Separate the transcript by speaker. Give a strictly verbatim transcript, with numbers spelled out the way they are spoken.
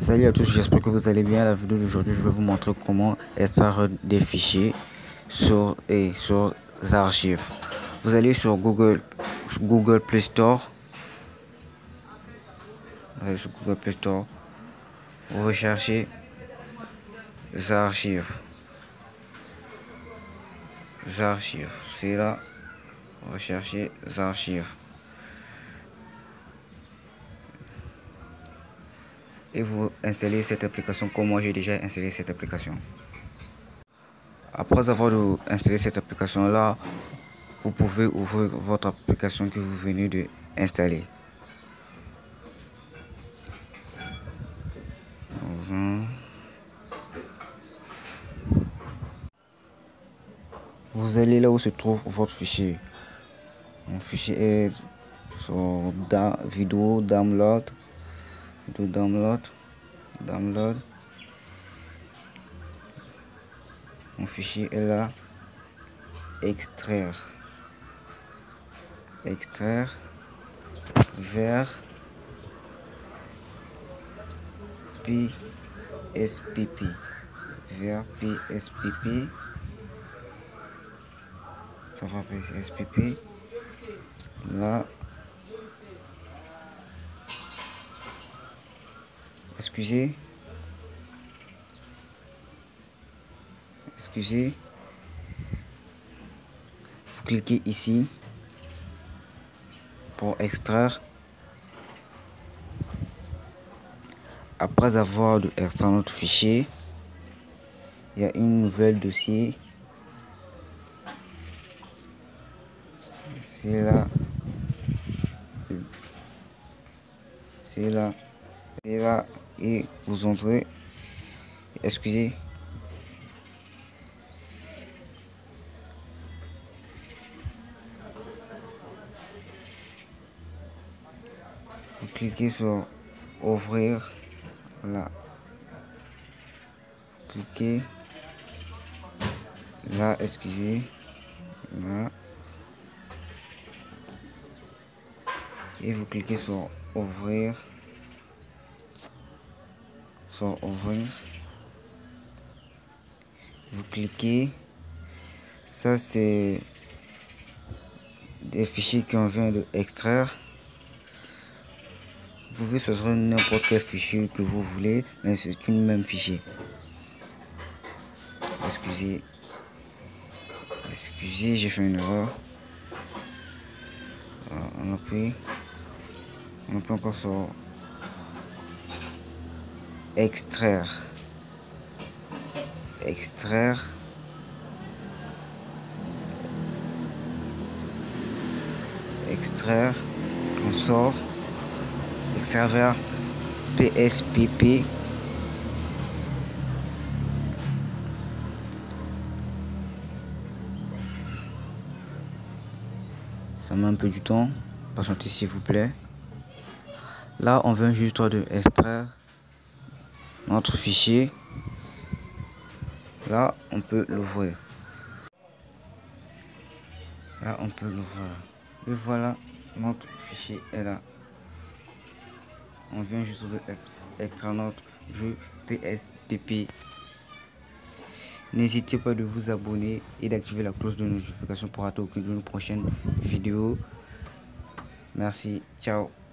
Speaker 1: Salut à tous, j'espère que vous allez bien. La vidéo d'aujourd'hui, je vais vous montrer comment extraire des fichiers sur et sur archives. Vous allez sur Google, Google Play Store. Vous allez sur Google Play Store. Vous recherchez archives. Archives, c'est là. Recherchez archives. Et vous installez cette application comme moi j'ai déjà installé cette application. Après avoir installé cette application là, vous pouvez ouvrir votre application que vous venez de installer. Vous allez là où se trouve votre fichier. Mon fichier est sur da, vidéo download, vidéo download, download. Mon fichier est là. Extraire, extraire vers P S P P, vers P S P P. Ça va P S P P. Là, excusez, excusez. Vous cliquez ici pour extraire. Après avoir extrait notre fichier, il y a une nouvelle dossier. C'est là. C'est là. C'est là. Et vous entrez. Excusez. Vous cliquez sur ouvrir. Là. Cliquez. Là, excusez. Là. Et vous cliquez sur ouvrir. Sur ouvrir. Vous cliquez. Ça, c'est des fichiers qu'on vient de extraire. Vous pouvez choisir n'importe quel fichier que vous voulez, mais c'est une même fichier. Excusez. Excusez, j'ai fait une erreur. Alors, on appuie. On appuie encore sur extraire. Extraire. Extraire. On sort. Extraire vers P S P P. Ça met un peu du temps. Patientez s'il vous plaît. Là, on vient juste de extraire notre fichier. Là, on peut l'ouvrir. Là, on peut l'ouvrir. Et voilà, notre fichier est là. On vient juste de extraire notre jeu P S P P. N'hésitez pas de vous abonner et d'activer la cloche de notification pour rater aucune de nos prochaines vidéos. Merci, ciao.